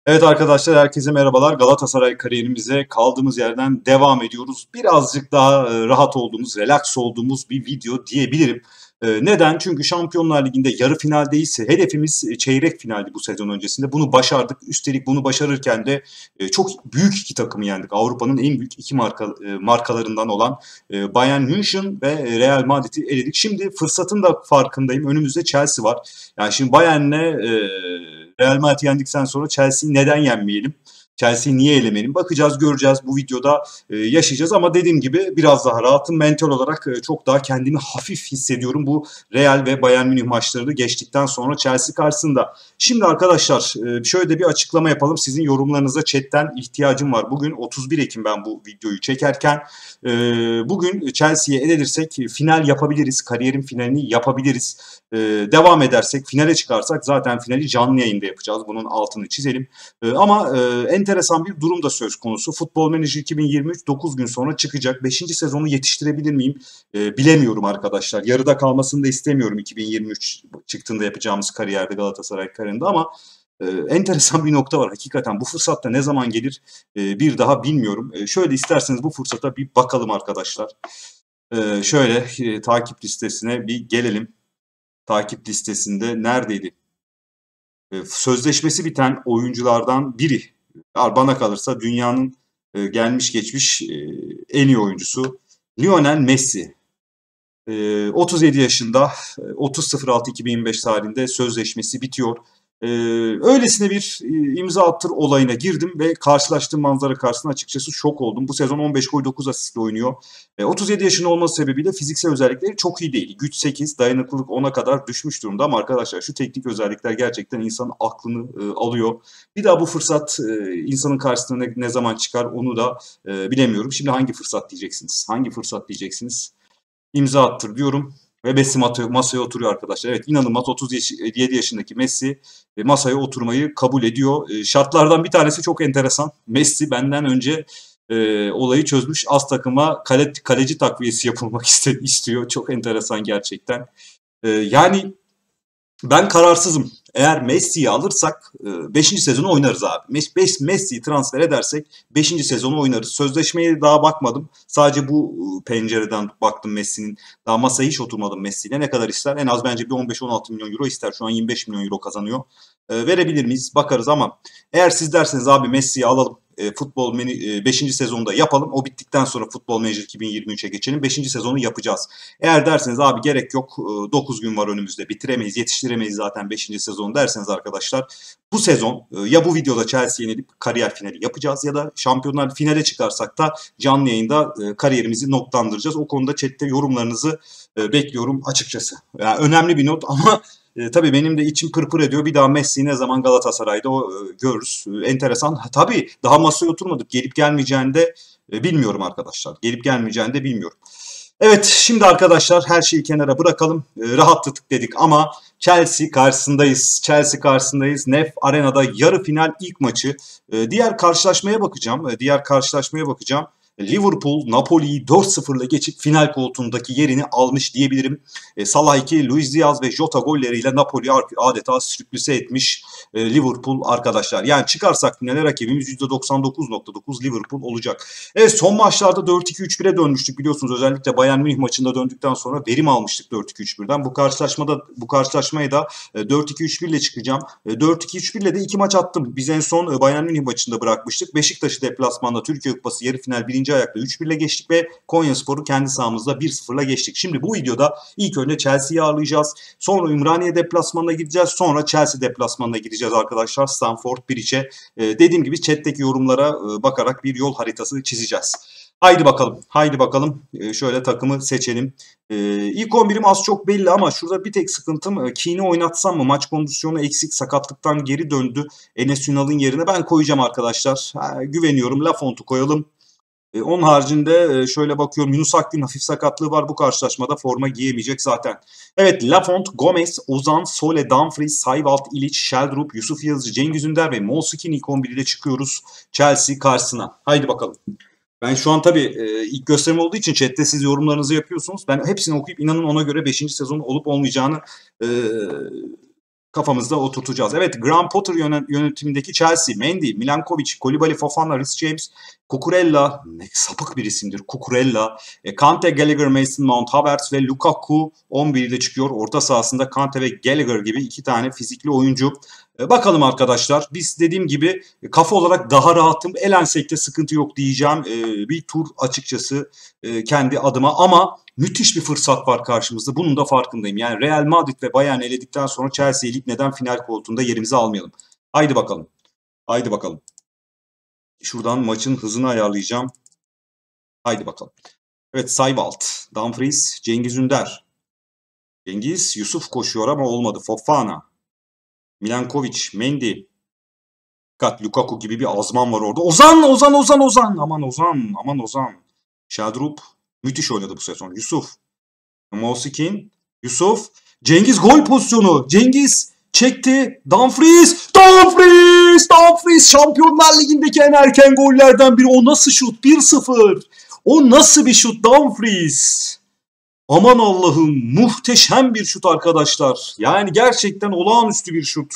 Evet arkadaşlar herkese merhabalar. Galatasaray kariyerimize kaldığımız yerden devam ediyoruz. Birazcık daha rahat olduğumuz, relax olduğumuz bir video diyebilirim. Neden? Çünkü Şampiyonlar Ligi'nde yarı finaldeyiz. Hedefimiz çeyrek finaldi bu sezon öncesinde. Bunu başardık. Üstelik bunu başarırken de çok büyük iki takımı yendik. Avrupa'nın en büyük iki markalarından olan Bayern München ve Real Madrid'i eledik. Şimdi fırsatın da farkındayım. Önümüzde Chelsea var. Yani şimdi Bayern'le Real Madrid yendikten sonra Chelsea'yi neden yenmeyelim? Chelsea'yi niye elemeyelim? Bakacağız, göreceğiz. Bu videoda yaşayacağız ama dediğim gibi biraz daha rahatım. Mental olarak çok daha kendimi hafif hissediyorum bu Real ve Bayern Münih maçlarını geçtikten sonra Chelsea karşısında. Şimdi arkadaşlar şöyle de bir açıklama yapalım. Sizin yorumlarınıza chatten ihtiyacım var. Bugün 31 Ekim ben bu videoyu çekerken. Bugün Chelsea'ye elenirsek final yapabiliriz. Kariyerin finalini yapabiliriz. Devam edersek, finale çıkarsak zaten finali canlı yayında yapacağız. Bunun altını çizelim. Ama enteresan bir durum da söz konusu. Futbol Manager 2023 9 gün sonra çıkacak. 5. sezonu yetiştirebilir miyim? Bilemiyorum arkadaşlar. Yarıda kalmasını da istemiyorum 2023 çıktığında yapacağımız kariyerde Galatasaray kariyerinde ama enteresan bir nokta var. Hakikaten bu fırsat da ne zaman gelir bir daha bilmiyorum. Şöyle isterseniz bu fırsata bir bakalım arkadaşlar. Şöyle takip listesine bir gelelim. Takip listesinde neredeydi? Sözleşmesi biten oyunculardan biri. Bana kalırsa dünyanın gelmiş geçmiş en iyi oyuncusu Lionel Messi. 37 yaşında 30.06.2025 tarihinde sözleşmesi bitiyor. Öylesine bir imza attır olayına girdim ve karşılaştığım manzara karşısında açıkçası şok oldum. Bu sezon 15 gol 9 asistle oynuyor. 37 yaşında olması sebebiyle fiziksel özellikleri çok iyi değil. Güç 8, dayanıklılık 10'a kadar düşmüş durumda ama arkadaşlar şu teknik özellikler gerçekten insanın aklını alıyor. Bir daha bu fırsat insanın karşısına ne zaman çıkar onu da bilemiyorum. Şimdi hangi fırsat diyeceksiniz? Hangi fırsat diyeceksiniz? İmza attır diyorum ve Messi masaya oturuyor arkadaşlar. Evet inanılmaz 37 yaşındaki Messi masaya oturmayı kabul ediyor. Şartlardan bir tanesi çok enteresan. Messi benden önce olayı çözmüş. Az takıma kaleci takviyesi yapılmak istiyor. Çok enteresan gerçekten. Yani ben kararsızım. Eğer Messi'yi alırsak 5. sezonu oynarız abi. Messi'yi transfer edersek 5. sezonu oynarız. Sözleşmeye daha bakmadım. Sadece bu pencereden baktım Messi'nin. Daha masaya hiç oturmadım Messi'yle. Ne kadar ister? En az bence bir 15-16 milyon euro ister. Şu an 25 milyon euro kazanıyor. Verebilir miyiz? Bakarız ama eğer siz derseniz abi Messi'yi alalım. Futbol 5. sezonda yapalım. O bittikten sonra Futbol Manager 2023'e geçelim. 5. sezonu yapacağız. Eğer derseniz abi gerek yok 9 gün var önümüzde bitiremeyiz yetiştiremeyiz zaten 5. sezonu derseniz arkadaşlar bu sezon ya bu videoda Chelsea'yi yenilip kariyer finali yapacağız ya da Şampiyonlar finale çıkarsak da canlı yayında kariyerimizi noktalandıracağız. O konuda chatte yorumlarınızı bekliyorum açıkçası. Yani önemli bir not ama tabii benim de içim pırpır ediyor. Bir daha Messi ne zaman Galatasaray'da görürüz. Enteresan. Tabii daha masaya oturmadık. Gelip gelmeyeceğini de bilmiyorum arkadaşlar. Gelip gelmeyeceğini de bilmiyorum. Evet şimdi arkadaşlar her şeyi kenara bırakalım. Rahatladık dedik ama Chelsea karşısındayız. Chelsea karşısındayız. Nef Arena'da yarı final ilk maçı. Diğer karşılaşmaya bakacağım. Liverpool Napoli'yi 4-0'la geçip final koltuğundaki yerini almış diyebilirim. Salah 2, Luis Diaz ve Jota golleriyle Napoli'yi adeta sürüklüse etmiş Liverpool arkadaşlar. Yani çıkarsak finale rakibimiz %99.9 Liverpool olacak. Evet son maçlarda 4-2-3-1'e dönmüştük biliyorsunuz. Özellikle Bayern Münih maçında döndükten sonra verim almıştık 4-2-3-1'den. Bu karşılaşmayı da 4-2-3-1 ile çıkacağım. 4-2-3-1 ile de 2 maç attım. Biz en son Bayern Münih maçında bırakmıştık. Beşiktaş'ı deplasmanda Türkiye Kupası yarı final 1. ayakta 3-1 ile geçtik ve Konyaspor'u kendi sahamızda 1-0 ile geçtik. Şimdi bu videoda ilk önce Chelsea'yi ağırlayacağız. Sonra Ümraniye deplasmanına gideceğiz. Sonra Chelsea deplasmanına gideceğiz arkadaşlar. Stamford Bridge'e. Dediğim gibi chat'teki yorumlara bakarak bir yol haritası çizeceğiz. Haydi bakalım. Şöyle takımı seçelim. İlk 11'im az çok belli ama şurada bir tek sıkıntım Keane'i oynatsam mı? Maç kondisyonu eksik, sakatlıktan geri döndü. Enes Ünal'ın yerine ben koyacağım arkadaşlar. Güveniyorum. Lafont'u koyalım. Onun haricinde şöyle bakıyorum Yunus Akgün hafif sakatlığı var. Bu karşılaşmada forma giyemeyecek zaten. Evet Lafont, Gomez, Ozan, Sole, Dumfries, Sayvalt, İliç, Sheldrup, Yusuf Yazıcı, Cengiz Ünder ve Molskin ilk 11 ile çıkıyoruz Chelsea karşısına. Haydi bakalım. Ben şu an tabii ilk gösterim olduğu için chatte siz yorumlarınızı yapıyorsunuz. Ben hepsini okuyup inanın ona göre 5. sezon olup olmayacağını kafamızda oturtacağız. Evet, Graham Potter yönetimindeki Chelsea, Mendy, Milankovic, Koulibaly, Fofana, Reece James, Cucurella, ne sapık bir isimdir Cucurella, Kante, Gallagher, Mason Mount, Havertz ve Lukaku 11 ile çıkıyor. Orta sahasında Kante ve Gallagher gibi iki tane fizikli oyuncu. Bakalım arkadaşlar, biz dediğim gibi kafa olarak daha rahatım. Elensek de sıkıntı yok diyeceğim. Bir tur açıkçası kendi adıma, ama müthiş bir fırsat var karşımızda. Bunun da farkındayım. Yani Real Madrid ve Bayern eledikten sonra Chelsea'yi lig neden final koltuğunda yerimize almayalım? Haydi bakalım. Haydi bakalım. Şuradan maçın hızını ayarlayacağım. Haydi bakalım. Evet, Saybalt, Dumfries, Cengiz Ünder. Cengiz, Yusuf koşuyor ama olmadı. Fofana, Milankovic, Mendy. Lukaku gibi bir azman var orada. Ozan. Aman Ozan. Sheldrup müthiş oynadı bu sezon. Yusuf. Mousikin. Yusuf. Cengiz gol pozisyonu. Cengiz çekti. Dumfries. Şampiyonlar Ligi'ndeki en erken gollerden biri. O nasıl şut? 1-0. O nasıl bir şut Dumfries? Aman Allah'ım, muhteşem bir şut arkadaşlar. Yani gerçekten olağanüstü bir şut.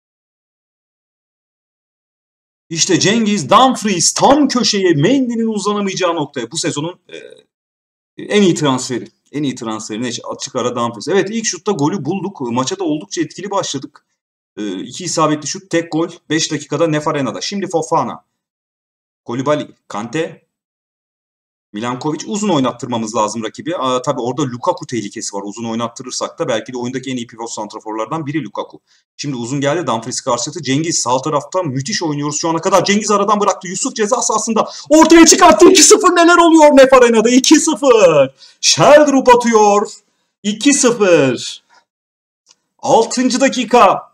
İşte Cengiz, Dumfries tam köşeye, Mendy'nin uzanamayacağı noktaya. Bu sezonun en iyi transferi. En iyi transferi açık ara Dumfries. Evet, ilk şutta golü bulduk. Maça da oldukça etkili başladık. 2 isabetli şut, tek gol 5 dakikada Nef Arena'da. Şimdi Fofana, Koulibaly, Kante, Milankovic, uzun oynattırmamız lazım rakibi. Tabii orada Lukaku tehlikesi var. Uzun oynattırırsak da belki de oyundaki en iyi pivot santraforlardan biri Lukaku. Şimdi uzun geldi, Dumfries karşıtı. Cengiz sağ tarafta müthiş oynuyoruz şu ana kadar. Cengiz aradan bıraktı. Yusuf ceza sahasında ortaya çıkarttı. 2-0, neler oluyor Nef Arena'da? 2-0. Sheldrup atıyor. 2-0. 6. dakika.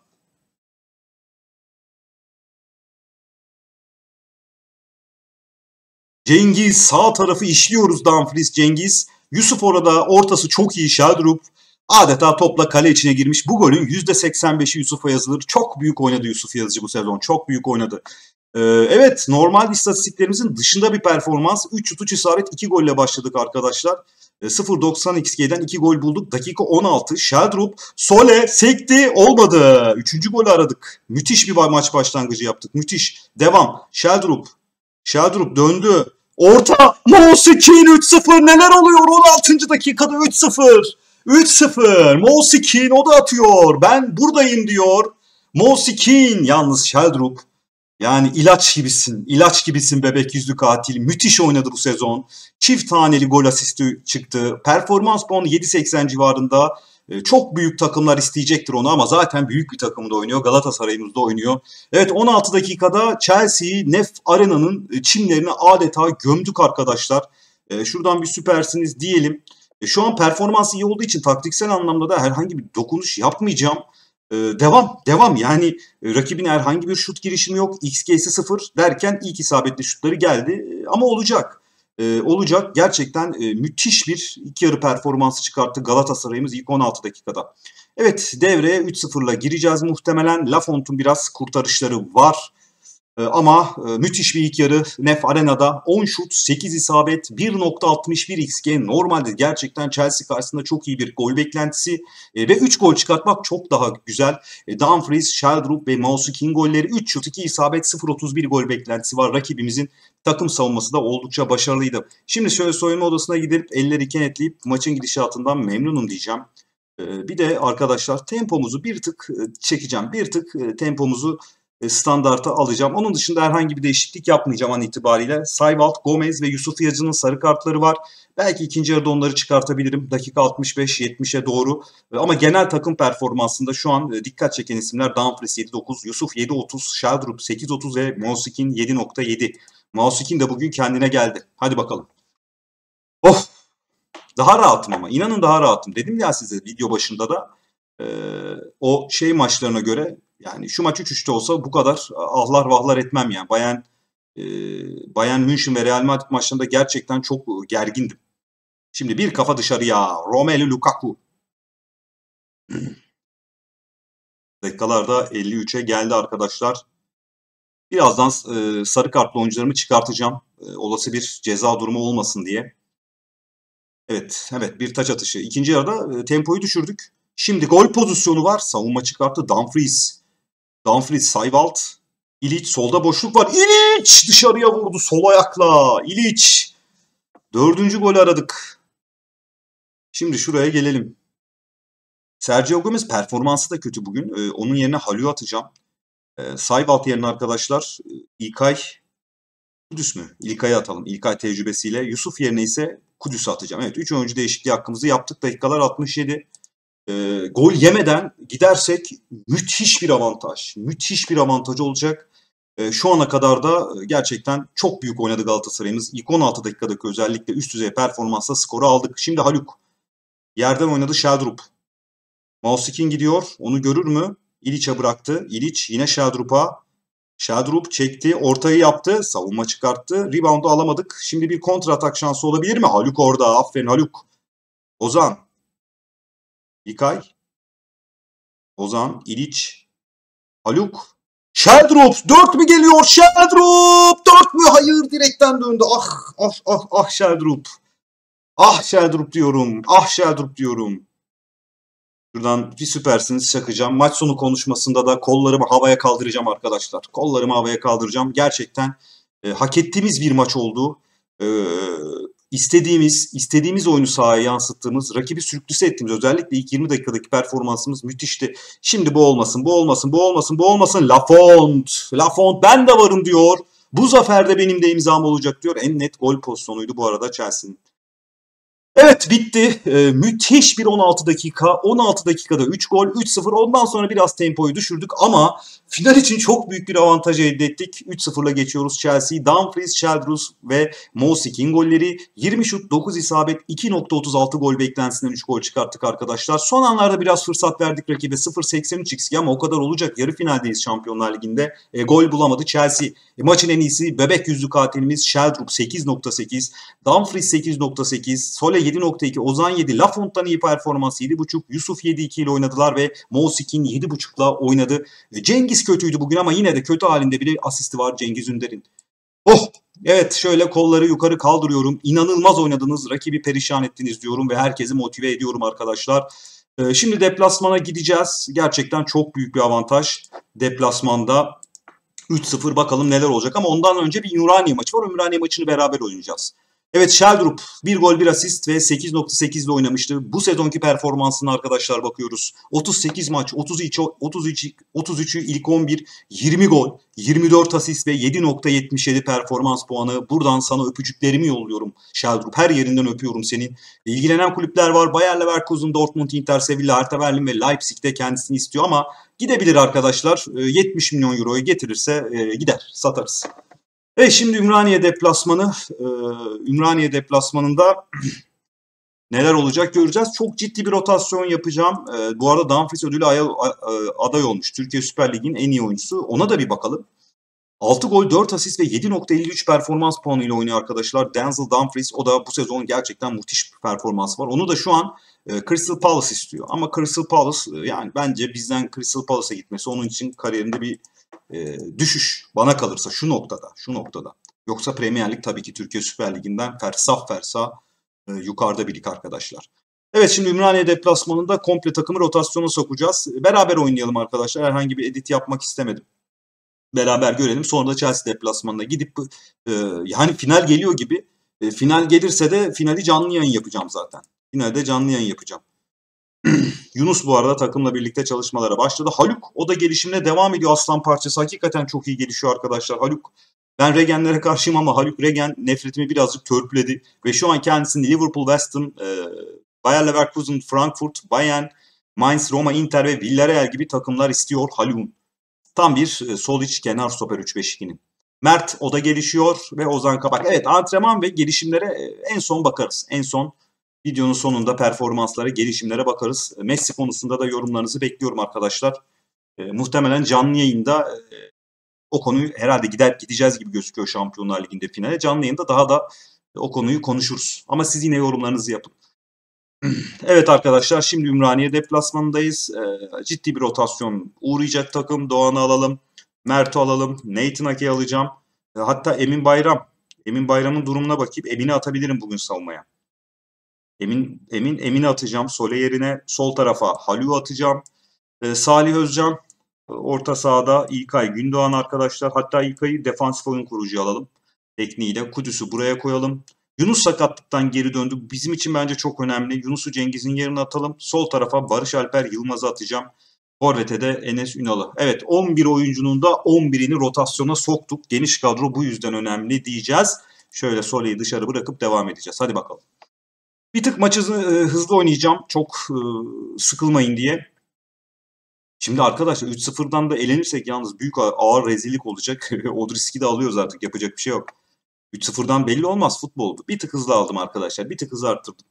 Cengiz sağ tarafı işliyoruz, Dumfries, Cengiz. Yusuf orada, ortası çok iyi. Sheldrup adeta topla kale içine girmiş. Bu golün %85'i Yusuf'a yazılır. Çok büyük oynadı Yusuf Yazıcı bu sezon. Çok büyük oynadı. Evet, normal istatistiklerimizin dışında bir performans. 3 şut 3 isabet 2 golle başladık arkadaşlar. 0.90 XG'den 2 gol bulduk. Dakika 16. Sheldrup sole sekti, olmadı. 3. golü aradık. Müthiş bir maç başlangıcı yaptık. Müthiş. Devam. Sheldrup döndü. Orta. Mousikin 3-0. Neler oluyor? 16. dakikada 3-0. 3-0. Mousikin o da atıyor. Ben buradayım diyor. Mousikin, yalnız Sheldrup. Yani ilaç gibisin bebek yüzlü katil. Müthiş oynadı bu sezon. Çift taneli gol asisti çıktı. Performans puanı 7.80 civarında. Çok büyük takımlar isteyecektir onu, ama zaten büyük bir takımda oynuyor. Galatasaray'ımızda oynuyor. Evet, 16 dakikada Chelsea'yi Nef Arena'nın çimlerine adeta gömdük arkadaşlar. Şuradan bir süpersiniz diyelim. Şu an performans iyi olduğu için taktiksel anlamda da herhangi bir dokunuş yapmayacağım. Devam. Yani rakibin herhangi bir şut girişimi yok. XG'si 0 derken ilk isabetli şutları geldi. Ama olacak. Olacak. Gerçekten müthiş bir ilk yarı performansı çıkarttı Galatasaray'ımız ilk 16 dakikada. Evet, devreye 3-0'la gireceğiz muhtemelen. Lafont'un biraz kurtarışları var. Ama müthiş bir ilk yarı Nef Arena'da. 10 şut, 8 isabet, 1.61 XG. Normalde gerçekten Chelsea karşısında çok iyi bir gol beklentisi. Ve 3 gol çıkartmak çok daha güzel. Dumfries, Sheldrup ve Mousikin golleri, 3 şut, 2 isabet, 0.31 gol beklentisi var. Rakibimizin takım savunması da oldukça başarılıydı. Şimdi şöyle soyunma odasına gidip elleri kenetleyip maçın gidişatından memnunum diyeceğim. Bir de arkadaşlar tempomuzu bir tık çekeceğim. Bir tık tempomuzu standarta alacağım. Onun dışında herhangi bir değişiklik yapmayacağım an itibariyle. Saybalt, Gomez ve Yusuf Yazıcı'nın sarı kartları var. Belki ikinci yarıda onları çıkartabilirim. Dakika 65-70'e doğru. Ama genel takım performansında şu an dikkat çeken isimler Dumfries 7.9, Yusuf 7.30, Sheldrup 8.30 ve Mousikin 7.7. Mousikin de bugün kendine geldi. Hadi bakalım. Of! Daha rahatım ama. İnanın daha rahatım. Dedim ya size video başında da o maçlarına göre, yani şu maç 3-3'te olsa bu kadar ahlar vahlar etmem yani. Bayern München ve Real Madrid maçlarında gerçekten çok gergindim. Şimdi bir kafa dışarıya. Romelu Lukaku. Dakikalarda 53'e geldi arkadaşlar. Birazdan sarı kartlı oyuncularımı çıkartacağım. Olası bir ceza durumu olmasın diye. Evet, bir taç atışı. İkinci yarıda tempoyu düşürdük. Şimdi gol pozisyonu var. Savunma çıkarttı. Dumfries. Dumfries, Sayvalt. İliç solda boşluk var. İliç dışarıya vurdu sol ayakla. İliç. 4. golü aradık. Şimdi şuraya gelelim. Sergio Gomez performansı da kötü bugün. Onun yerine Halil'i atacağım. Sayvalt yerine arkadaşlar İlkay Kudüs mü? İlkay'ı atalım. İlkay tecrübesiyle. Yusuf yerine ise Kudüs'ü atacağım. Evet 3 oyuncu değişikliği hakkımızı yaptık. Dakikalar 67. Gol yemeden gidersek müthiş bir avantaj. Müthiş bir avantaj olacak. Şu ana kadar da gerçekten çok büyük oynadı Galatasaray'ımız. İlk 16 dakikadaki özellikle üst düzey performansla skoru aldık. Şimdi Haluk. Yerden oynadı Sheldrup. Mousikin gidiyor. Onu görür mü? İliç'e bıraktı. İliç yine Sheldrup'a. Sheldrup çekti. Ortayı yaptı. Savunma çıkarttı. Rebound'u alamadık. Şimdi bir kontra atak şansı olabilir mi? Haluk orada. Aferin Haluk. Ozan. İlkay. Ozan. İliç. Haluk. Sheldrup. 4 mü geliyor? Sheldrup. 4 mü? Hayır. Direkten döndü. Ah ah ah ah Sheldrup. Ah Sheldrup diyorum. Ah Sheldrup diyorum. Şuradan bir süpersiniz çakacağım. Maç sonu konuşmasında da kollarımı havaya kaldıracağım arkadaşlar. Kollarımı havaya kaldıracağım. Gerçekten hak ettiğimiz bir maç oldu. İstediğimiz oyunu sahaya yansıttığımız, rakibi sürüklüse ettiğimiz özellikle ilk 20 dakikadaki performansımız müthişti. Şimdi bu olmasın, bu olmasın, bu olmasın, bu olmasın. Lafont ben de varım diyor. Bu zaferde benim de imzam olacak diyor. En net gol pozisyonuydu bu arada Chelsea'nin. Evet bitti. Müthiş bir 16 dakika. 16 dakikada 3 gol, 3-0. Ondan sonra biraz tempoyu düşürdük ama final için çok büyük bir avantaj elde ettik. 3-0'la geçiyoruz Chelsea. Dumfries, Sheldrus ve Mousikin golleri. 20 şut, 9 isabet, 2.36 gol beklentisinden 3 gol çıkarttık arkadaşlar. Son anlarda biraz fırsat verdik rakibe. 0.83 XG ama o kadar olacak. Yarı finaldeyiz Şampiyonlar Ligi'nde. Gol bulamadı Chelsea. Maçın en iyisi bebek yüzlü katilimiz Sheldrup 8.8. Dumfries 8.8. Sole 7.2. Ozan 7. Lafont'tan iyi performans 7.5. Yusuf 7.2 ile oynadılar ve Mousikin 7.5'la oynadı. Cengiz kötüydü bugün ama yine de kötü halinde bile asisti var Cengiz Ünder'in. Oh! Evet şöyle kolları yukarı kaldırıyorum. İnanılmaz oynadınız. Rakibi perişan ettiniz diyorum ve herkesi motive ediyorum arkadaşlar. Şimdi deplasmana gideceğiz. Gerçekten çok büyük bir avantaj. Deplasmanda 3-0 bakalım neler olacak ama ondan önce bir Ümraniye maçı var. Ümraniye maçını beraber oynayacağız. Evet Sheldrup 1 gol 1 asist ve 8.8 ile oynamıştı. Bu sezonki performansına arkadaşlar bakıyoruz. 38 maç, 33'ü ilk 11, 20 gol, 24 asist ve 7.77 performans puanı. Buradan sana öpücüklerimi yolluyorum Sheldrup. Her yerinden öpüyorum senin. İlgilenen kulüpler var. Bayer Leverkusen, Dortmund, Inter, Sevilla, Hertha Berlin ve Leipzig'te kendisini istiyor ama gidebilir arkadaşlar. 70 milyon euroyu getirirse gider, satarız. Ve şimdi Ümraniye deplasmanı. Ümraniye deplasmanında neler olacak göreceğiz. Çok ciddi bir rotasyon yapacağım. Bu arada Dumfries ödülü aday olmuş. Türkiye Süper Ligi'nin en iyi oyuncusu. Ona da bir bakalım. 6 gol, 4 asist ve 7.53 performans puanıyla oynuyor arkadaşlar. Denzel Dumfries o da bu sezon gerçekten müthiş bir performans var. Onu da şu an Crystal Palace istiyor. Ama Crystal Palace yani bence bizden Crystal Palace'a gitmesi onun için kariyerinde bir düşüş bana kalırsa şu noktada. Yoksa Premier Lig tabii ki Türkiye Süper Ligi'nden fersah yukarıda bir lig arkadaşlar. Evet şimdi Ümraniye deplasmanında komple takımı rotasyona sokacağız. Beraber oynayalım arkadaşlar. Herhangi bir edit yapmak istemedim. Beraber görelim. Sonra da Chelsea deplasmanına gidip yani final geliyor gibi. Final gelirse de finali canlı yayın yapacağım zaten. Finalde canlı yayın yapacağım. Yunus bu arada takımla birlikte çalışmalara başladı. Haluk o da gelişimine devam ediyor aslan parçası. Hakikaten çok iyi gelişiyor arkadaşlar. Haluk ben Regen'lere karşıyım ama Haluk Regen nefretimi birazcık törpüledi. Ve şu an kendisini Liverpool, West Ham, Bayer Leverkusen, Frankfurt, Bayern, Mainz, Roma, Inter ve Villarreal gibi takımlar istiyor Haluk'un. Tam bir sol iç kenar stoper 3-5-2'nin. Mert o da gelişiyor ve Ozan Kabak. Evet antrenman ve gelişimlere en son bakarız. En son videonun sonunda performanslara, gelişimlere bakarız. Messi konusunda da yorumlarınızı bekliyorum arkadaşlar. Muhtemelen canlı yayında o konuyu herhalde gideceğiz gibi gözüküyor Şampiyonlar Ligi'nde finale. Canlı yayında daha da o konuyu konuşuruz. Ama siz yine yorumlarınızı yapın. Evet arkadaşlar şimdi Ümraniye deplasmanındayız. Ciddi bir rotasyon uğrayacak takım. Doğan'ı alalım. Mert'i alalım. Nathan Ake'yi alacağım. Hatta Emin Bayram. Emin Bayram'ın durumuna bakayım. Emin'i atabilirim bugün savunmaya. Emin'i atacağım. Sole yerine sol tarafa Haluk'u atacağım. Salih Özcan orta sahada İlkay Gündoğan arkadaşlar. Hatta İlkay'ı defansif oyun kurucuya alalım. Tekniğiyle. Kudüs'ü buraya koyalım. Yunus sakatlıktan geri döndü. Bizim için bence çok önemli. Yunus'u Cengiz'in yerine atalım. Sol tarafa Barış Alper Yılmaz'ı atacağım. Forvet'e de Enes Ünal'ı. Evet 11 oyuncunun da 11'ini rotasyona soktuk. Geniş kadro bu yüzden önemli diyeceğiz. Şöyle Sole'yi dışarı bırakıp devam edeceğiz. Hadi bakalım. Bir tık maçı hızlı oynayacağım. Çok sıkılmayın diye. Şimdi arkadaşlar 3-0'dan da elenirsek yalnız büyük ağır rezillik olacak. O riski de alıyoruz artık. Yapacak bir şey yok. 3-0'dan belli olmaz futboldu. Bir tık hızlı aldım arkadaşlar. Bir tık hızlı arttırdım.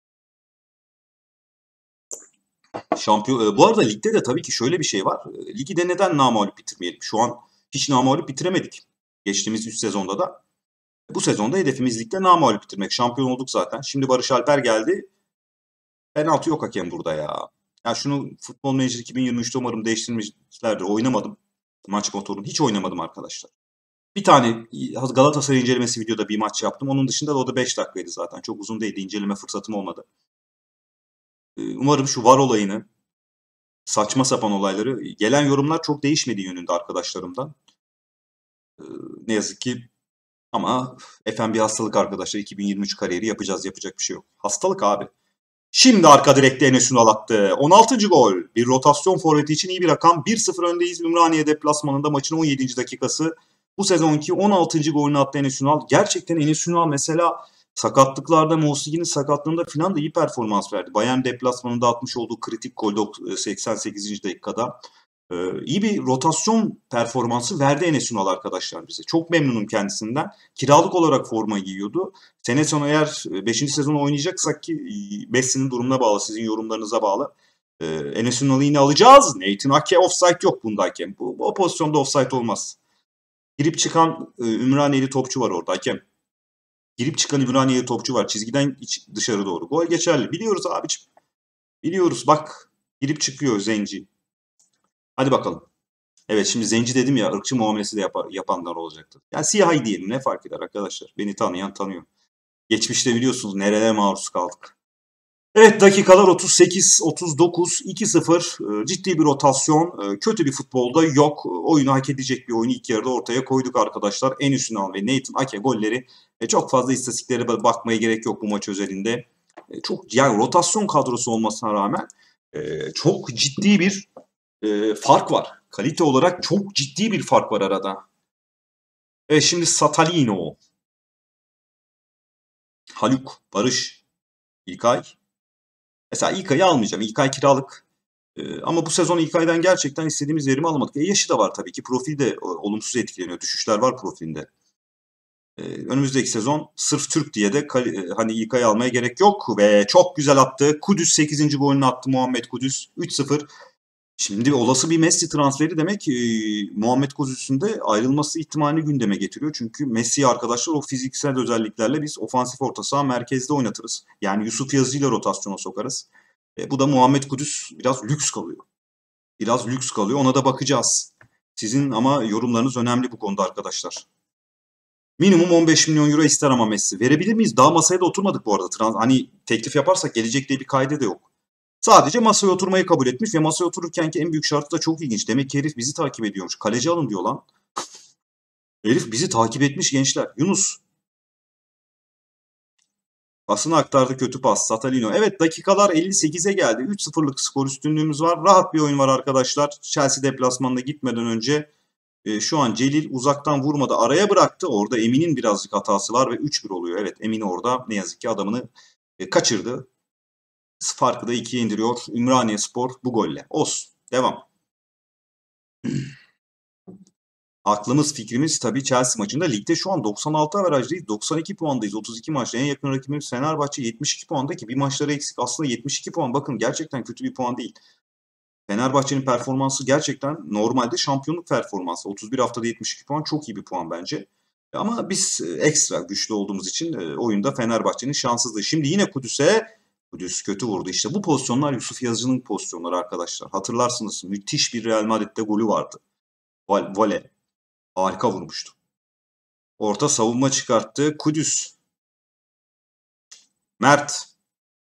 Bu arada ligde de tabii ki şöyle bir şey var. Ligi de neden namağlup bitirmeyelim? Şu an hiç namağlup bitiremedik. Geçtiğimiz 3 sezonda da. Bu sezonda hedefimiz ligde namağlup bitirmek. Şampiyon olduk zaten. Şimdi Barış Alper geldi. Penaltı yok hakem burada ya. Ya şunu Futbol Manager 2023'te umarım değiştirmişlerdir. Oynamadım. Maç motorunu hiç oynamadım arkadaşlar. Bir tane Galatasaray incelemesi videoda bir maç yaptım. Onun dışında da o da 5 dakikaydı zaten. Çok uzun değildi. İnceleme fırsatım olmadı. Umarım şu VAR olayını, saçma sapan olayları, gelen yorumlar çok değişmedi yönünde arkadaşlarımdan. Ne yazık ki ama efendim bir hastalık arkadaşlar. 2023 kariyeri yapacağız. Yapacak bir şey yok. Hastalık abi. Şimdi arka direkte Enes Ünal attı. 16. gol. Bir rotasyon forveti için iyi bir rakam. 1-0 öndeyiz. Ümraniye deplasmanında maçın 17. dakikası. Bu sezonki 16. golünü attı Enes Ünal. Gerçekten Enes Ünal mesela sakatlıklarda, Mousiki'nin sakatlığında falan da iyi performans verdi. Bayern deplasmanında atmış olduğu kritik gol 88. dakikada. İyi bir rotasyon performansı verdi Enes Ünal arkadaşlar bize. Çok memnunum kendisinden. Kiralık olarak forma giyiyordu. Sene sonu eğer 5. sezonu oynayacaksak ki Messi'nin durumuna bağlı, sizin yorumlarınıza bağlı. Enes Ünal'ı yine alacağız. Nathan Ake offside yok bunda hakem. Bu pozisyonda offside olmaz. Girip çıkan Ümraniyeli topçu var orada hakem. Girip çıkan Ümraniyeli topçu var. Çizgiden dışarı doğru. Gol geçerli. Biliyoruz abiciğim. Biliyoruz bak. Girip çıkıyor Zenci. Hadi bakalım. Evet şimdi zenci dedim ya ırkçı muamelesi de yapanlar olacaktır. Yani siyahi diyelim ne fark eder arkadaşlar. Beni tanıyan tanıyor. Geçmişte biliyorsunuz nerelere maruz kaldık. Evet dakikalar 38, 39, 2-0 ciddi bir rotasyon. Kötü bir futbolda yok. Oyunu hak edecek bir oyunu ilk yarıda ortaya koyduk arkadaşlar. Enes Ünal ve Nathan Ake golleri. Çok fazla istatistiklere bakmaya gerek yok bu maç özelinde. Çok yani rotasyon kadrosu olmasına rağmen çok ciddi bir fark var. Kalite olarak çok ciddi bir fark var arada. Şimdi Satalino, Haluk, Barış, İlkay. Mesela İlkay'ı almayacağım. İlkay kiralık. Ama bu sezon İlkay'dan gerçekten istediğimiz verimi alamadık. Yaşı da var tabii ki. Profil de olumsuz etkileniyor. Düşüşler var profilinde. Önümüzdeki sezon sırf Türk diye de hani İlkay'ı almaya gerek yok. Ve çok güzel attı. Kudüs 8. golünü attı Muhammed Kudüs. 3-0. Şimdi olası bir Messi transferi demek Muhammed Kudüs'ün de ayrılması ihtimalini gündeme getiriyor. Çünkü Messi arkadaşlar o fiziksel özelliklerle biz ofansif orta saha merkezde oynatırız. Yani Yusuf Yazıcı ile rotasyona sokarız. Bu da Muhammed Kudüs biraz lüks kalıyor. Biraz lüks kalıyor. Ona da bakacağız. Sizin ama yorumlarınız önemli bu konuda arkadaşlar. Minimum 15 milyon euro ister ama Messi. Verebilir miyiz? Daha masaya da oturmadık bu arada. Hani teklif yaparsak gelecek diye bir kaydı da yok. Sadece masaya oturmayı kabul etmiş ve masaya otururkenki en büyük şartı da çok ilginç. Demek ki herif bizi takip ediyormuş. Kaleci alın diyor lan. Herif bizi takip etmiş gençler. Yunus. Pasını aktardı kötü pas. Satalino. Evet dakikalar 58'e geldi. 3-0'lık skor üstünlüğümüz var. Rahat bir oyun var arkadaşlar. Chelsea deplasmanına gitmeden önce şu an Celil uzaktan vurmadı. Araya bıraktı. Orada Emin'in birazcık hatası var ve 3-1 oluyor. Evet Emin orada ne yazık ki adamını kaçırdı. Farkı da 2'ye indiriyor. Ümraniyespor bu golle. Olsun. Devam. Aklımız fikrimiz tabii Chelsea maçında. Ligde şu an 96 averajdayız. 92 puandayız. 32 maçta. En yakın rakibimiz Fenerbahçe 72 puanda ki bir maçları eksik. Aslında 72 puan. Bakın gerçekten kötü bir puan değil. Fenerbahçe'nin performansı gerçekten normalde şampiyonluk performansı. 31 haftada 72 puan çok iyi bir puan bence. Ama biz ekstra güçlü olduğumuz için oyunda Fenerbahçe'nin şanssızlığı. Şimdi yine Kudüs kötü vurdu. İşte bu pozisyonlar Yusuf Yazıcı'nın pozisyonları arkadaşlar. Hatırlarsınız müthiş bir Real Madrid'de golü vardı. Vole. Harika vurmuştu. Orta savunma çıkarttı. Kudüs. Mert.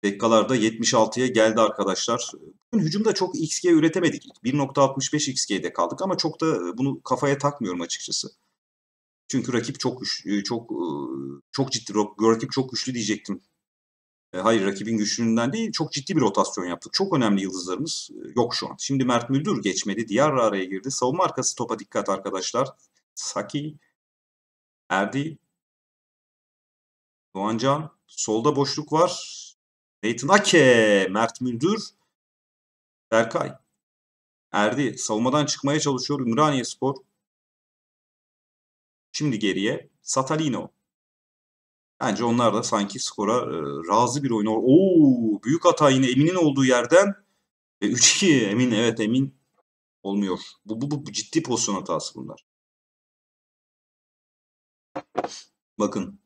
Dakikalarda 76'ya geldi arkadaşlar. Bugün hücumda çok XG üretemedik. 1.65 XG'de kaldık ama çok da bunu kafaya takmıyorum açıkçası. Çünkü rakip çok güçlü, çok ciddi. Rakip çok güçlü diyecektim. Hayır, rakibin güçlüğünden değil, çok ciddi bir rotasyon yaptık. Çok önemli yıldızlarımız yok şu an. Şimdi Mert Müldür geçmedi. Diarra araya girdi. Savunma arkası topa dikkat arkadaşlar. Saki, Erdi, Doğancan. Solda boşluk var. Nathan Ake, Mert Müldür, Berkay. Erdi savunmadan çıkmaya çalışıyor Ümraniyespor. Şimdi geriye Satalino. Bence onlar da sanki skora razı bir oyun. Oo, büyük hata yine Emin'in olduğu yerden. 3-2 Emin, evet Emin olmuyor. Bu ciddi pozisyon hatası bunlar. Bakın.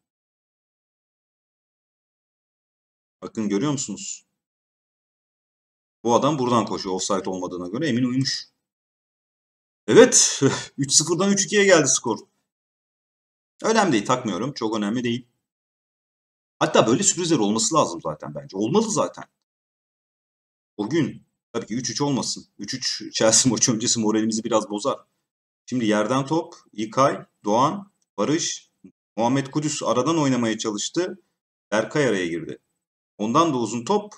Bakın görüyor musunuz? Bu adam buradan koşuyor offside olmadığına göre. Emin uymuş. Evet. 3-0'dan 3-2'ye geldi skor. Önemli değil, takmıyorum. Çok önemli değil. Hatta böyle sürprizler olması lazım zaten bence. Olmalı zaten. O gün tabii ki 3-3 olmasın. 3-3 Chelsea maçı öncesi moralimizi biraz bozar. Şimdi yerden top. İlkay, Doğan, Barış, Muhammed Kudüs aradan oynamaya çalıştı. Berkay araya girdi. Ondan da uzun top.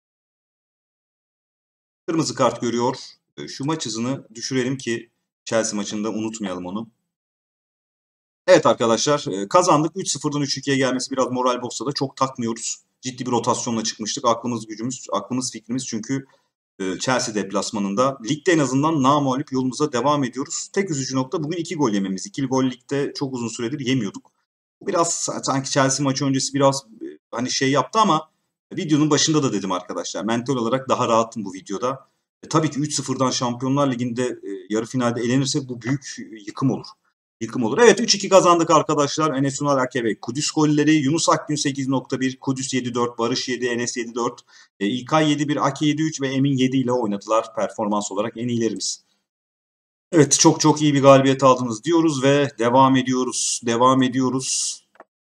Kırmızı kart görüyor. Şu maç hızını düşürelim ki Chelsea maçında unutmayalım onu. Evet arkadaşlar, kazandık. 3-0'dan 3-2'ye gelmesi biraz moral bozsa da çok takmıyoruz. Ciddi bir rotasyonla çıkmıştık. Aklımız gücümüz, aklımız fikrimiz çünkü Chelsea deplasmanında. Ligde en azından namağlup yolumuza devam ediyoruz. Tek üzücü nokta bugün 2 gol yememiz. 2 gol ligde çok uzun süredir yemiyorduk. Biraz sanki Chelsea maçı öncesi biraz hani şey yaptı ama videonun başında da dedim arkadaşlar. Mental olarak daha rahattım bu videoda. Tabii ki 3-0'dan Şampiyonlar Ligi'nde yarı finalde elenirsek bu büyük yıkım olur. Yıkım olur. Evet 3-2 kazandık arkadaşlar. Enes Ünal Ake ve Kudüs golleri. Yunus Akgün 8.1, Kudüs 7.4, Barış 7, Enes 7.4, İlkay 7.1, Ake 7.3 ve Emin 7 ile oynadılar. Performans olarak en iyilerimiz. Evet çok çok iyi bir galibiyet aldınız diyoruz ve devam ediyoruz. Devam ediyoruz.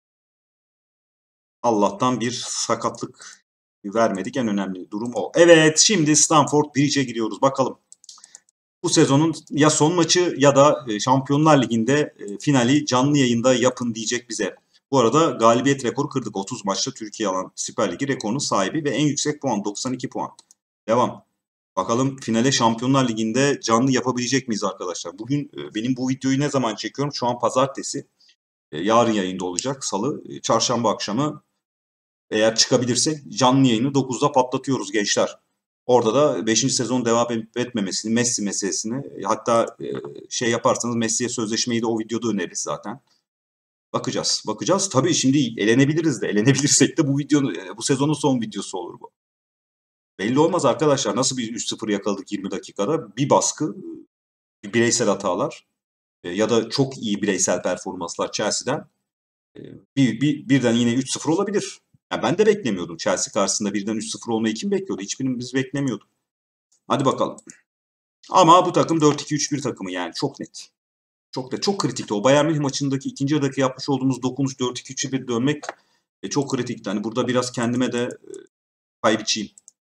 Allah'tan bir sakatlık vermedik. En önemli durum o. Evet şimdi Stamford Bridge'e gidiyoruz. Bakalım. Bu sezonun ya son maçı ya da Şampiyonlar Ligi'nde finali canlı yayında yapın diyecek bize. Bu arada galibiyet rekoru kırdık. 30 maçta Türkiye alan Süper Ligi rekorunun sahibi ve en yüksek puan 92 puan. Devam. Bakalım finale Şampiyonlar Ligi'nde canlı yapabilecek miyiz arkadaşlar? Bugün benim bu videoyu ne zaman çekiyorum? Şu an pazartesi. Yarın yayında olacak salı. Çarşamba akşamı eğer çıkabilirsek canlı yayını 9'da patlatıyoruz gençler. Orada da 5. sezon devam etmemesini, Messi meselesini hatta şey yaparsanız Messi'ye sözleşmeyi de o videoda öneririz zaten. Bakacağız. Bakacağız. Tabii şimdi elenebiliriz de. Elenebilirsek de bu videonun bu sezonun son videosu olur bu. Belli olmaz arkadaşlar. Nasıl bir 3-0 yakaladık 20 dakikada? Bir baskı, bireysel hatalar ya da çok iyi bireysel performanslar Chelsea'den birden yine 3-0 olabilir. Yani ben de beklemiyordum. Chelsea karşısında birden 3-0 olmayı kim bekliyordu? Hiçbirimiz beklemiyorduk. Hadi bakalım. Ama bu takım 4-2-3-1 takımı yani çok net. Çok da çok kritikti. O Bayern Münih maçındaki ikinci yarıdaki yapmış olduğumuz dokunuş 4-2-3-1 dönmek çok kritikti. Hani burada biraz kendime de pay biçeyim.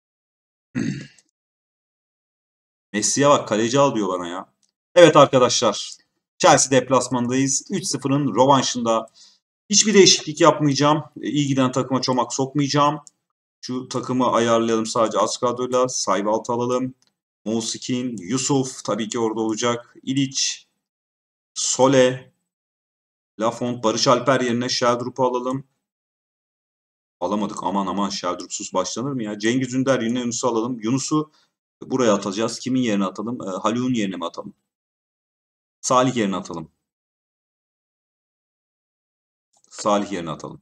Messi'ye bak kaleci al diyor bana ya. Evet arkadaşlar. Chelsea deplasmandayız. 3-0'ın rövanşında hiçbir değişiklik yapmayacağım. İyi giden takıma çomak sokmayacağım. Şu takımı ayarlayalım sadece az kadroyla. Sayvalt'ı alalım. Molsikin, Yusuf tabii ki orada olacak. İlic, Sole, Lafont, Barış Alper yerine Sheldrop'u alalım. Alamadık aman aman Sheldrop'suz başlanır mı ya? Cengiz Ünder yerine Yunus'u alalım. Yunus'u buraya atacağız. Kimin yerine atalım? Haluk'un yerine mi atalım? Salih yerine atalım. Salih yerine atalım.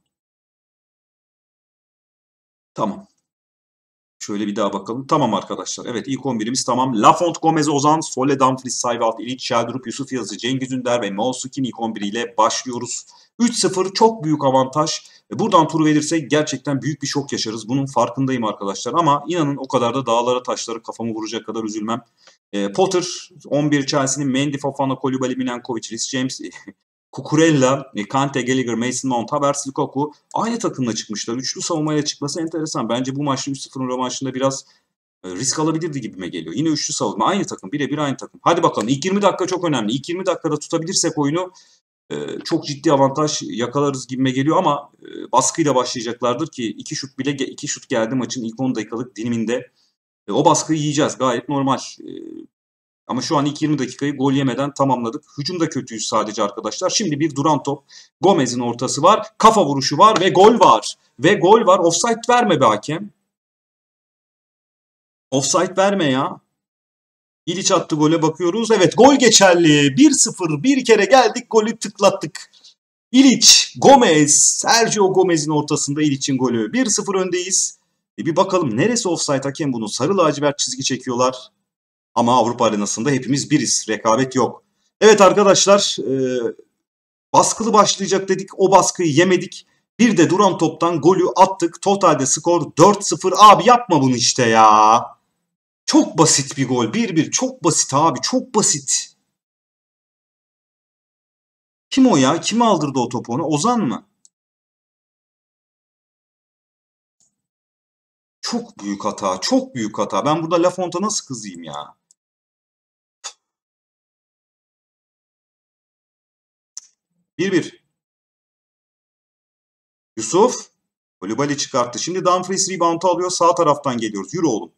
Tamam. Şöyle bir daha bakalım. Tamam arkadaşlar. Evet ilk 11'imiz tamam. Lafont, Gomez, Ozan, Sole, Dumfries, Sayvalt, İlic, Sheldrop, Yusuf Yazıcı, Cengiz Ünder ve Molsukin ilk 11 ile başlıyoruz. 3-0 çok büyük avantaj. Buradan turu verirsek gerçekten büyük bir şok yaşarız. Bunun farkındayım arkadaşlar. Ama inanın o kadar da dağlara taşlara kafamı vuracak kadar üzülmem. Potter 11 Chelsea'nin Mendy, Fofana, Koulibaly, Milenkovic, Reece James Cucurella, Kante, Gallagher, Mason Mount, Havertz, Lukaku aynı takımla çıkmışlar. Üçlü savunmayla çıkması enteresan. Bence bu maçta 3-0'ın rövanşında biraz risk alabilirdi gibime geliyor. Yine üçlü savunma. Aynı takım. Birebir aynı takım. Hadi bakalım. İlk 20 dakika çok önemli. İlk 20 dakikada tutabilirsek oyunu çok ciddi avantaj yakalarız gibime geliyor ama baskıyla başlayacaklardır ki iki şut geldi maçın ilk 10 dakikalık diliminde. O baskıyı yiyeceğiz. Gayet normal. Ama şu an ilk 20 dakikayı gol yemeden tamamladık. Hücumda kötüyüz sadece arkadaşlar. Şimdi bir duran top. Gomez'in ortası var. Kafa vuruşu var ve gol var. Ve gol var. Offside verme be hakem. Offside verme ya. İliç attı, gole bakıyoruz. Evet, gol geçerli. 1-0, bir kere geldik, golü tıklattık. İliç, Gomez, Sergio Gomez'in ortasında İliç'in golü. 1-0 öndeyiz. Bir bakalım neresi offside, hakem bunu sarı lacivert çizgi çekiyorlar. Ama Avrupa arenasında hepimiz biriz. Rekabet yok. Evet arkadaşlar, baskılı başlayacak dedik. O baskıyı yemedik. Bir de duran toptan golü attık. Totalde skor 4-0. Abi yapma bunu işte ya. Çok basit bir gol. 1-1. Çok basit abi. Çok basit. Kim o ya? Kim aldırdı o topu ona? Ozan mı? Çok büyük hata. Çok büyük hata. Ben burada Lafont'a nasıl kızayım ya? 1-1. Yusuf. Kolibali çıkarttı. Şimdi Dumfries rebound'u alıyor. Sağ taraftan geliyoruz. Yürü oğlum.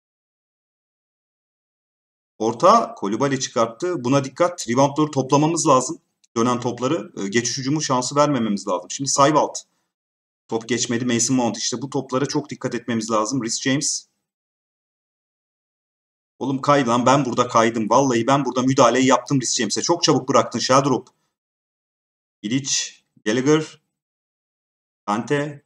Orta. Kolibali çıkarttı. Buna dikkat. Reboundları toplamamız lazım. Dönen topları. Geçiş hücumu şansı vermememiz lazım. Şimdi Sayvalt. Top geçmedi. Mason Mount. İşte bu toplara çok dikkat etmemiz lazım. Rhys James. Oğlum kay lan, ben burada kaydım. Vallahi ben burada müdahaleyi yaptım Rhys James'e. Çok çabuk bıraktın Sheldrop. İlic, Gallagher, Kante.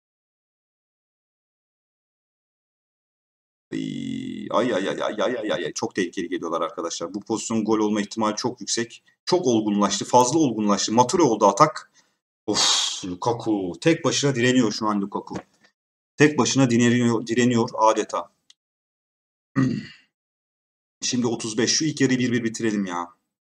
Ay ay ay ay ay ay ay ay. Çok tehlikeli geliyorlar arkadaşlar. Bu pozisyonun gol olma ihtimali çok yüksek. Çok olgunlaştı. Fazla olgunlaştı. Mature oldu atak. Of, Lukaku. Tek başına direniyor şu an Lukaku. Tek başına direniyor adeta. Şimdi 35. Şu ilk yarıyı 1-1 bitirelim ya.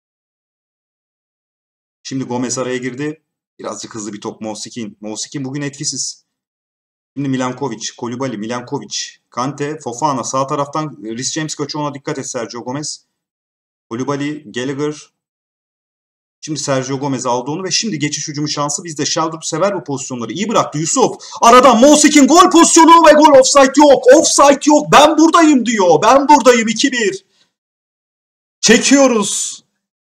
Şimdi Gomez araya girdi. Birazcık hızlı bir top Mousikin. Mousikin bugün etkisiz. Şimdi Milankovic, Kolibali, Milankovic, Kante, Fofana. Sağ taraftan Rhys James kaçıyor, ona dikkat et Sergio Gomez. Kolibali, Gallagher. Şimdi Sergio Gomez aldı onu ve şimdi geçiş hücumu şansı bizde. Sheldrop sever bu pozisyonları. İyi bıraktı Yusuf. Aradan Mousikin gol pozisyonu ve gol. Offside yok. Offside yok. Ben buradayım diyor. Ben buradayım. 2-1. Çekiyoruz.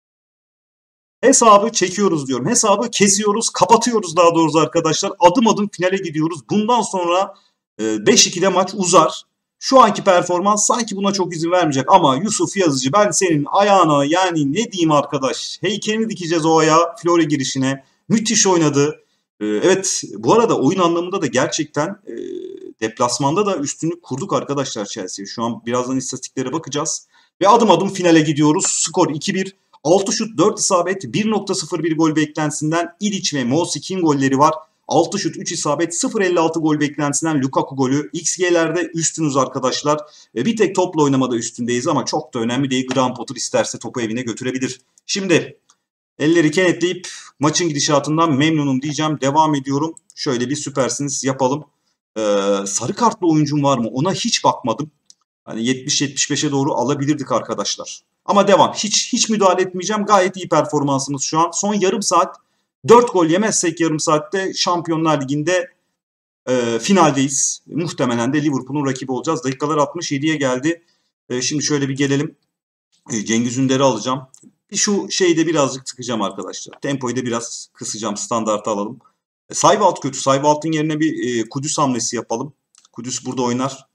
Hesabı çekiyoruz diyorum. Hesabı kesiyoruz, kapatıyoruz daha doğrusu arkadaşlar. Adım adım finale gidiyoruz. Bundan sonra 5-2'de maç uzar. Şu anki performans sanki buna çok izin vermeyecek. Ama Yusuf Yazıcı, ben senin ayağına yani ne diyeyim arkadaş. Heykelini dikeceğiz o ayağa, Flore girişine. Müthiş oynadı. Evet, bu arada oyun anlamında da gerçekten deplasmanda da üstünlük kurduk arkadaşlar Chelsea'ye. Şu an birazdan istatistiklere bakacağız. Ve adım adım finale gidiyoruz. Skor 2-1. 6 şut 4 isabet, 1.01 gol beklentisinden İliç ve Mousikin golleri var. 6 şut 3 isabet, 0.56 gol beklentisinden Lukaku golü. XG'lerde üstünüz arkadaşlar. Bir tek topla oynamada üstündeyiz ama çok da önemli değil. Graham Potter isterse topu evine götürebilir. Şimdi elleri kenetleyip maçın gidişatından memnunum diyeceğim. Devam ediyorum. Şöyle bir süpersiniz yapalım. Sarı kartlı oyuncum var mı? Ona hiç bakmadım. Hani 70-75'e doğru alabilirdik arkadaşlar. Ama devam. Hiç müdahale etmeyeceğim. Gayet iyi performansımız şu an. Son yarım saat 4 gol yemezsek yarım saatte Şampiyonlar Ligi'nde finaldeyiz. Muhtemelen de Liverpool'un rakibi olacağız. Dakikalar 67'ye geldi. Şimdi şöyle bir gelelim. Cengiz Ünder'i alacağım. Şu şeyde birazcık tıkacağım arkadaşlar. Tempoyu da biraz kısacağım. Standartı alalım. Sayvalt kötü. Sayvalt'ın yerine bir Kudüs hamlesi yapalım. Kudüs burada oynar.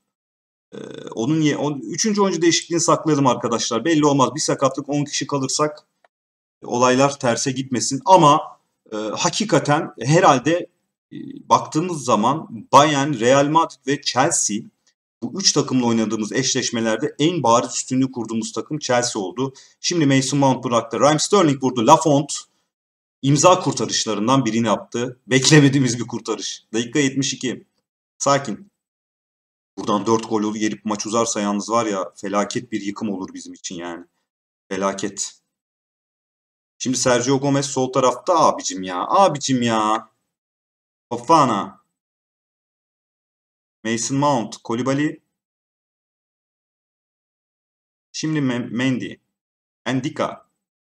Onun 3. oyuncu değişikliğini saklayalım arkadaşlar. Belli olmaz. Bir sakatlık 10 kişi kalırsak olaylar terse gitmesin. Ama hakikaten herhalde baktığımız zaman Bayern, Real Madrid ve Chelsea, bu 3 takımla oynadığımız eşleşmelerde en bariz üstünlüğü kurduğumuz takım Chelsea oldu. Şimdi Mason Mount bıraktı. Raheem Sterling vurdu. Lafont imza kurtarışlarından birini yaptı. Beklemediğimiz bir kurtarış. Dakika 72. Sakin. Buradan 4 gol gelip maç uzarsa yalnız var ya, felaket bir yıkım olur bizim için yani. Felaket. Şimdi Sergio Gomez sol tarafta abicim ya. Abicim ya. Fofana. Mason Mount. Koulibaly. Şimdi Mendy. Endika.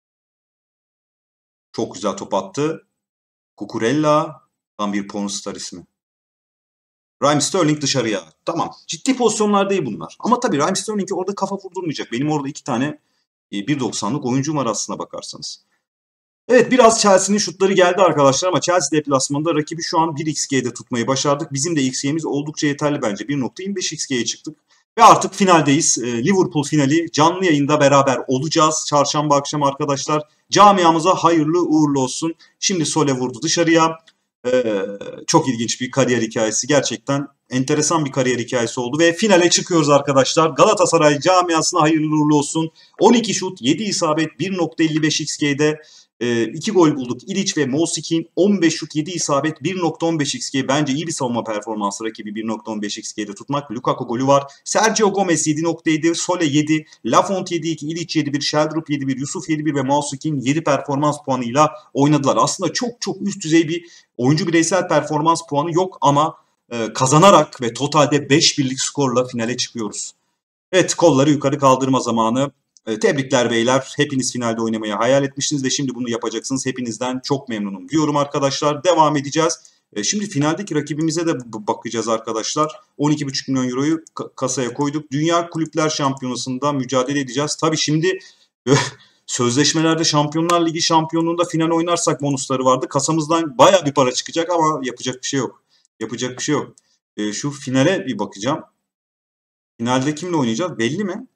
Çok güzel top attı. Cucurella. Tam bir pornstar ismi. Raheem Sterling dışarıya. Tamam. Ciddi pozisyonlar değil bunlar. Ama tabii Raheem Sterling'e orada kafa vurdurmayacak. Benim orada 2 tane 1.90'lık oyuncum var aslına bakarsanız. Evet, biraz Chelsea'nin şutları geldi arkadaşlar ama Chelsea deplasmanında rakibi şu an 1xG'de tutmayı başardık. Bizim de xG'miz oldukça yeterli bence. 1.25xG'ye çıktık. Ve artık finaldeyiz. Liverpool finali canlı yayında beraber olacağız. Çarşamba akşam arkadaşlar. Camiamıza hayırlı uğurlu olsun. Şimdi Sole vurdu dışarıya. Çok ilginç bir kariyer hikayesi. Gerçekten enteresan bir kariyer hikayesi oldu. Ve finale çıkıyoruz arkadaşlar. Galatasaray camiasına hayırlı uğurlu olsun. 12 şut, 7 isabet, 1.55xG'de 2 gol bulduk. İliç ve Mosikin 15 şut 7 isabet 1.15xG. Bence iyi bir savunma performansı rakibi 1.15xG'de tutmak. Lukaku golü var. Sergio Gomez 7.7, Sole 7, Lafont 7.2, İliç 7.1, Sheldrup 7.1, Yusuf 7.1 ve Mosikin 7 performans puanıyla oynadılar. Aslında çok üst düzey bir oyuncu bireysel performans puanı yok ama kazanarak ve totalde 5-1'lik skorla finale çıkıyoruz. Evet, kolları yukarı kaldırma zamanı. Tebrikler beyler. Hepiniz finalde oynamayı hayal etmiştiniz de şimdi bunu yapacaksınız. Hepinizden çok memnunum diyorum arkadaşlar. Devam edeceğiz. Şimdi finaldeki rakibimize de bakacağız arkadaşlar. 12,5 milyon euroyu kasaya koyduk. Dünya Kulüpler Şampiyonası'nda mücadele edeceğiz. Tabii şimdi sözleşmelerde Şampiyonlar Ligi şampiyonluğunda final oynarsak bonusları vardı. Kasamızdan baya bir para çıkacak ama yapacak bir şey yok. Yapacak bir şey yok. Şu finale bir bakacağım. Finalde kimle oynayacağız? Belli mi?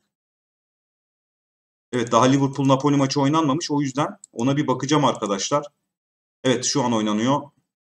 Evet, daha Liverpool-Napoli maçı oynanmamış. O yüzden ona bir bakacağım arkadaşlar. Evet, şu an oynanıyor.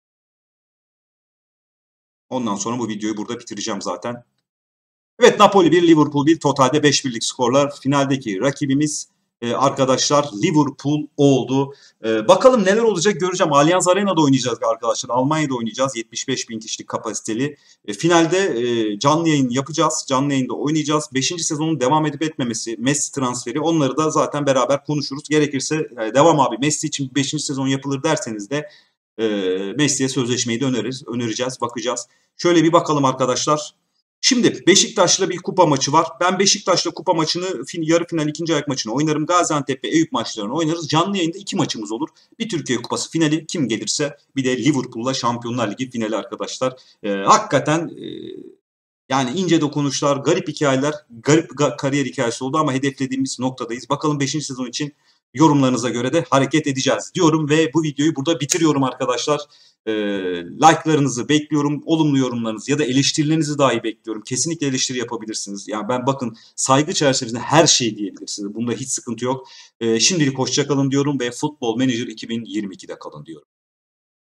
Ondan sonra bu videoyu burada bitireceğim zaten. Evet, Napoli 1, Liverpool 1. Totalde 5-1'lik skorlar. Finaldeki rakibimiz arkadaşlar Liverpool oldu. Bakalım neler olacak göreceğim. Allianz Arena'da oynayacağız arkadaşlar. Almanya'da oynayacağız. 75.000 kişilik kapasiteli. Finalde canlı yayın yapacağız. Canlı yayında oynayacağız. 5. sezonun devam edip etmemesi, Messi transferi, onları da zaten beraber konuşuruz. Gerekirse devam abi Messi için 5. sezon yapılır derseniz de Messi'ye sözleşmeyi de önereceğiz, bakacağız. Şöyle bir bakalım arkadaşlar. Şimdi Beşiktaş'la bir kupa maçı var. Ben Beşiktaş'la kupa maçını yarı final ikinci ayak maçını oynarım. Gaziantep ve Eyüp maçlarını oynarız. Canlı yayında 2 maçımız olur. Bir Türkiye Kupası finali kim gelirse, bir de Liverpool'la Şampiyonlar Ligi finali arkadaşlar. Hakikaten yani ince dokunuşlar, garip hikayeler, garip kariyer hikayesi oldu ama hedeflediğimiz noktadayız. Bakalım 5. sezon için yorumlarınıza göre de hareket edeceğiz diyorum ve bu videoyu burada bitiriyorum arkadaşlar. Like'larınızı bekliyorum, olumlu yorumlarınızı ya da eleştirilerinizi dahi bekliyorum. Kesinlikle eleştiri yapabilirsiniz. Yani ben bakın saygı çerçevesinde her şey diyebilirsiniz. Bunda hiç sıkıntı yok. Şimdilik hoşça kalın diyorum ve Futbol Manager 2022'de kalın diyorum.